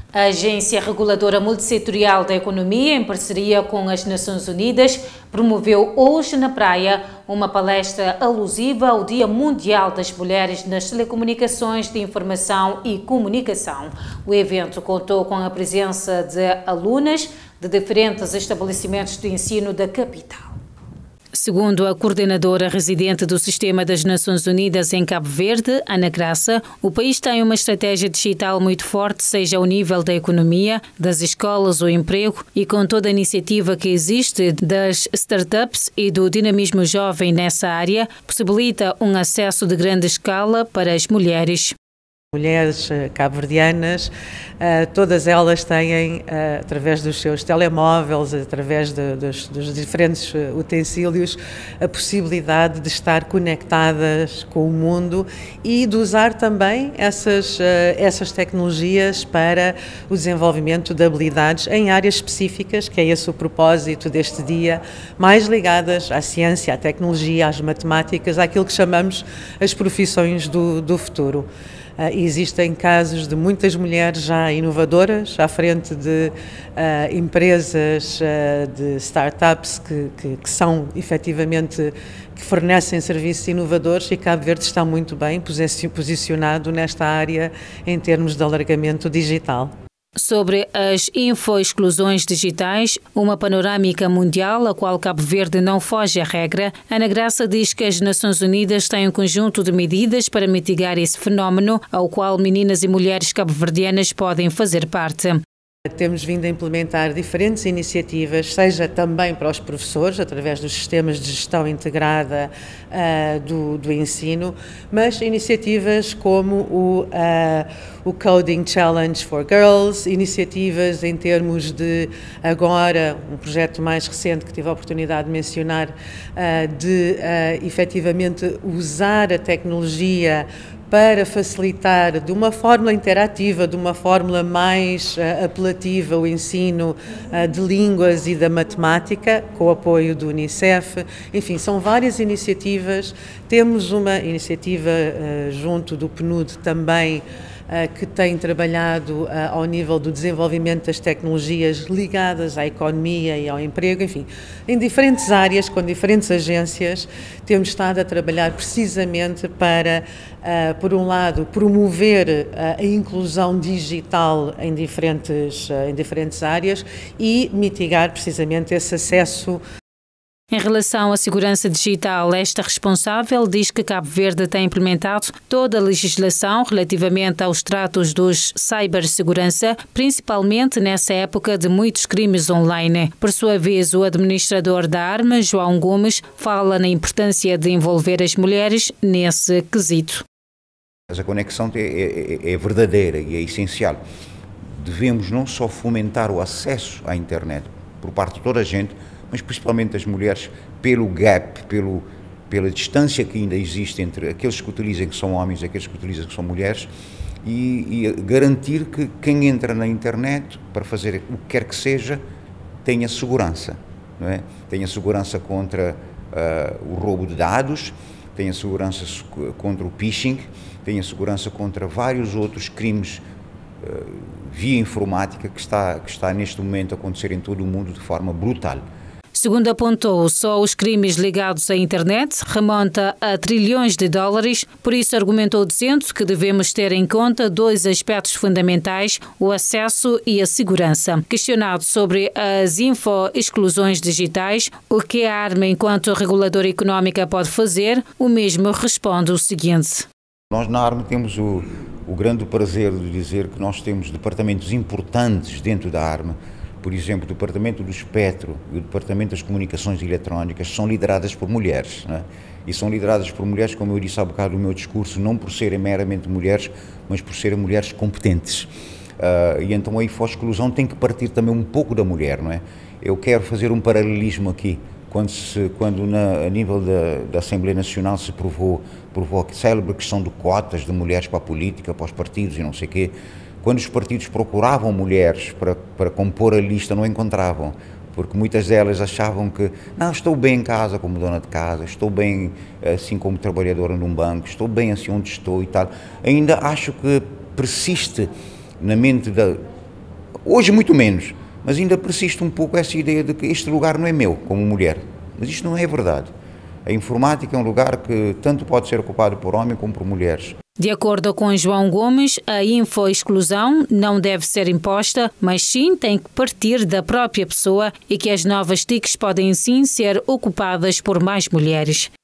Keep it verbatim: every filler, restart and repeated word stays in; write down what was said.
A Agência Reguladora Multissetorial da Economia, em parceria com as Nações Unidas, promoveu hoje na Praia uma palestra alusiva ao Dia Mundial das Mulheres nas Telecomunicações de Informação e Comunicação. O evento contou com a presença de alunas de diferentes estabelecimentos de ensino da capital. Segundo a coordenadora residente do Sistema das Nações Unidas em Cabo Verde, Ana Graça, o país tem uma estratégia digital muito forte, seja ao nível da economia, das escolas, o emprego e com toda a iniciativa que existe das startups e do dinamismo jovem nessa área, possibilita um acesso de grande escala para as mulheres. Mulheres cabo-verdianas, todas elas têm, através dos seus telemóveis, através de, dos, dos diferentes utensílios, a possibilidade de estar conectadas com o mundo e de usar também essas, essas tecnologias para o desenvolvimento de habilidades em áreas específicas, que é esse o propósito deste dia, mais ligadas à ciência, à tecnologia, às matemáticas, àquilo que chamamos as profissões do, do futuro. Uh, existem casos de muitas mulheres já inovadoras à frente de uh, empresas, uh, de startups que, que, que são efetivamente, que fornecem serviços inovadores, e Cabo Verde está muito bem posicionado nesta área em termos de alargamento digital. Sobre as infoexclusões digitais, uma panorâmica mundial a qual Cabo Verde não foge à regra, Ana Graça diz que as Nações Unidas têm um conjunto de medidas para mitigar esse fenómeno, ao qual meninas e mulheres cabo-verdianas podem fazer parte. Temos vindo a implementar diferentes iniciativas, seja também para os professores, através dos sistemas de gestão integrada uh, do, do ensino, mas iniciativas como o, uh, o Coding Challenge for Girls, iniciativas em termos de, agora, um projeto mais recente que tive a oportunidade de mencionar, uh, de uh, efetivamente usar a tecnologia para facilitar de uma fórmula interativa, de uma fórmula mais uh, apelativa o ensino uh, de línguas e da matemática, com o apoio do Unicef. Enfim, são várias iniciativas. Temos uma iniciativa uh, junto do P N U D também, que tem trabalhado ao nível do desenvolvimento das tecnologias ligadas à economia e ao emprego, enfim, em diferentes áreas, com diferentes agências, temos estado a trabalhar precisamente para, por um lado, promover a inclusão digital em diferentes, em diferentes áreas e mitigar precisamente esse acesso. Em relação à segurança digital, esta responsável diz que Cabo Verde tem implementado toda a legislação relativamente aos tratos dos cibersegurança, principalmente nessa época de muitos crimes online. Por sua vez, o administrador da Arma, João Gomes, fala na importância de envolver as mulheres nesse quesito. A conexão é, é, é verdadeira e é essencial. Devemos não só fomentar o acesso à internet por parte de toda a gente, mas principalmente as mulheres, pelo gap, pelo, pela distância que ainda existe entre aqueles que utilizam que são homens e aqueles que utilizam que são mulheres, e, e garantir que quem entra na internet para fazer o que quer que seja tenha segurança, não é? Tenha segurança contra uh, o roubo de dados, tenha segurança contra o phishing, tenha segurança contra vários outros crimes uh, via informática que está, que está neste momento a acontecer em todo o mundo de forma brutal. Segundo apontou, só os crimes ligados à internet remonta a trilhões de dólares, por isso argumentou dizendo que devemos ter em conta dois aspectos fundamentais, o acesso e a segurança. Questionado sobre as infoexclusões digitais, o que a Arma, enquanto reguladora económica, pode fazer, o mesmo responde o seguinte. Nós na Arma temos o, o grande prazer de dizer que nós temos departamentos importantes dentro da Arma. Por exemplo, o Departamento do Espectro e o Departamento das Comunicações Eletrónicas são lideradas por mulheres, né? E são lideradas por mulheres, como eu disse há bocado no meu discurso, não por serem meramente mulheres, mas por serem mulheres competentes. Uh, e então a info-exclusão tem que partir também um pouco da mulher, não é? Eu quero fazer um paralelismo aqui. Quando, se, quando na, a nível da, da Assembleia Nacional se provou, provou a célebre questão de cotas de mulheres para a política, para os partidos e não sei o quê, quando os partidos procuravam mulheres para, para compor a lista, não encontravam, porque muitas delas achavam que, não, estou bem em casa como dona de casa, estou bem assim como trabalhadora num banco, estou bem assim onde estou e tal. Ainda acho que persiste na mente da, Hoje muito menos, mas ainda persiste um pouco essa ideia de que este lugar não é meu como mulher. Mas isto não é verdade. A informática é um lugar que tanto pode ser ocupado por homens como por mulheres. De acordo com João Gomes, a infoexclusão não deve ser imposta, mas sim tem que partir da própria pessoa e que as novas T I Cs podem sim ser ocupadas por mais mulheres.